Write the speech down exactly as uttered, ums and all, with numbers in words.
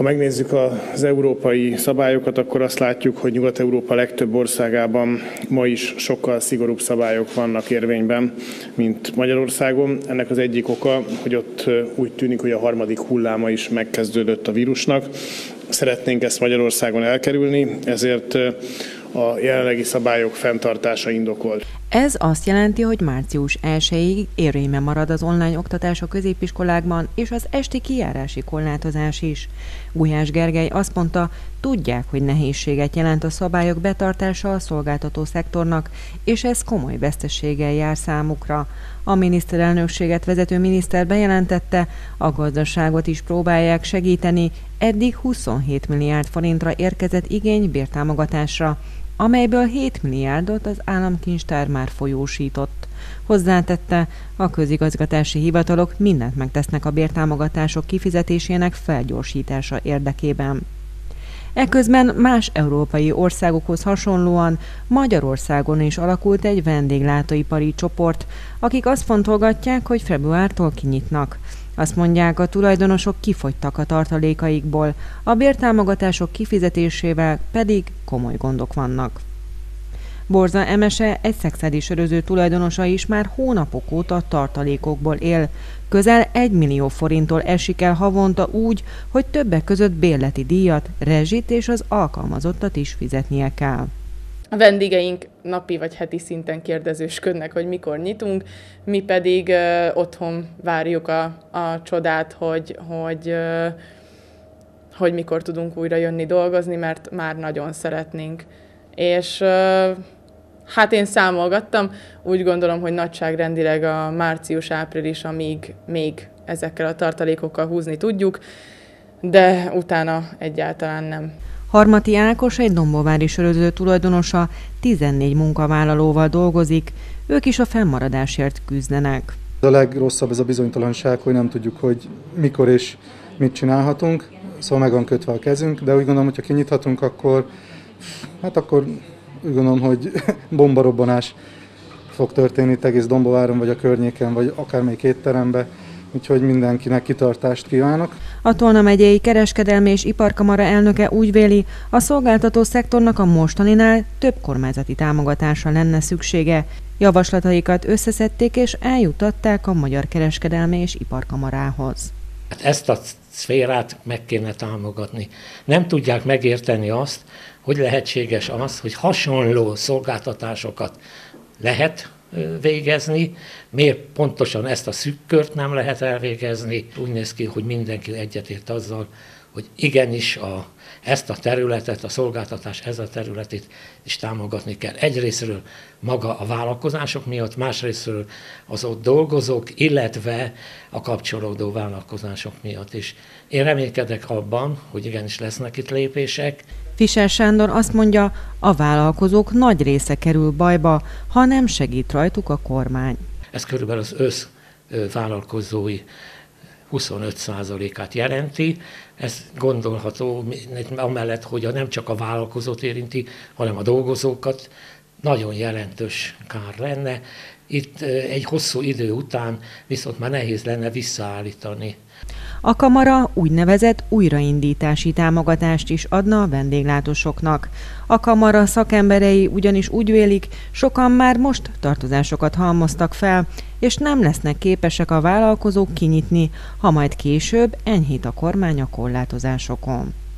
Ha megnézzük az európai szabályokat, akkor azt látjuk, hogy Nyugat-Európa legtöbb országában ma is sokkal szigorúbb szabályok vannak érvényben, mint Magyarországon. Ennek az egyik oka, hogy ott úgy tűnik, hogy a harmadik hulláma is megkezdődött a vírusnak. Szeretnénk ezt Magyarországon elkerülni, ezért a jelenlegi szabályok fenntartása indokolt. Ez azt jelenti, hogy március elsejéig érvényben marad az online oktatás a középiskolákban, és az esti kijárási korlátozás is. Gulyás Gergely azt mondta, tudják, hogy nehézséget jelent a szabályok betartása a szolgáltató szektornak, és ez komoly veszteséggel jár számukra. A miniszterelnökséget vezető miniszter bejelentette, a gazdaságot is próbálják segíteni, eddig huszonhét milliárd forintra érkezett igény bértámogatásra, amelyből hét milliárdot az államkincstár már folyósított. Hozzátette, a közigazgatási hivatalok mindent megtesznek a bértámogatások kifizetésének felgyorsítása érdekében. Eközben más európai országokhoz hasonlóan Magyarországon is alakult egy vendéglátóipari csoport, akik azt fontolgatják, hogy februártól kinyitnak. Azt mondják, a tulajdonosok kifogytak a tartalékaikból, a bértámogatások kifizetésével pedig komoly gondok vannak. Borza Emese, egy szexádi söröző tulajdonosa is már hónapok óta tartalékokból él. Közel egy millió forinttól esik el havonta úgy, hogy többek között bérleti díjat, rezsit és az alkalmazottat is fizetnie kell. A vendégeink napi vagy heti szinten kérdezősködnek, hogy mikor nyitunk, mi pedig ö, otthon várjuk a, a csodát, hogy, hogy, ö, hogy mikor tudunk újra jönni dolgozni, mert már nagyon szeretnénk. És ö, hát én számolgattam, úgy gondolom, hogy nagyságrendileg a március-április, amíg még ezekkel a tartalékokkal húzni tudjuk, de utána egyáltalán nem. Harmati Ákos, egy dombóvári söröző tulajdonosa, tizennégy munkavállalóval dolgozik, ők is a fennmaradásért küzdenek. A legrosszabb ez a bizonytalanság, hogy nem tudjuk, hogy mikor és mit csinálhatunk, szóval meg van kötve a kezünk, de úgy gondolom, hogy ha kinyithatunk, akkor, hát akkor úgy gondolom, hogy bombarobbanás fog történni itt egész Dombováron, vagy a környéken, vagy akármelyik étteremben. Úgyhogy mindenkinek kitartást kívánok. A Tolna megyei kereskedelmi és iparkamara elnöke úgy véli, a szolgáltató szektornak a mostaninál több kormányzati támogatásra lenne szüksége. Javaslataikat összeszedték és eljuttatták a Magyar Kereskedelmi és Iparkamarához. Ezt a szférát meg kéne támogatni. Nem tudják megérteni azt, hogy lehetséges az, hogy hasonló szolgáltatásokat lehet végezni, miért pontosan ezt a szűk kört nem lehet elvégezni. Úgy néz ki, hogy mindenki egyetért azzal, hogy igenis a, ezt a területet, a szolgáltatás ez a területét is támogatni kell. Egyrészről maga a vállalkozások miatt, másrészről az ott dolgozók, illetve a kapcsolódó vállalkozások miatt is. Én reménykedek abban, hogy igenis lesznek itt lépések. Fischer Sándor azt mondja, a vállalkozók nagy része kerül bajba, ha nem segít rajtuk a kormány. Ez körülbelül az össz vállalkozói huszonöt százalékát jelenti. Ez gondolható amellett, hogy nem csak a vállalkozót érinti, hanem a dolgozókat. Nagyon jelentős kár lenne. Itt egy hosszú idő után viszont már nehéz lenne visszaállítani. A kamara úgynevezett újraindítási támogatást is adna a vendéglátósoknak. A kamara szakemberei ugyanis úgy vélik, sokan már most tartozásokat halmoztak fel, és nem lesznek képesek a vállalkozók kinyitni, ha majd később enyhít a kormány a korlátozásokon.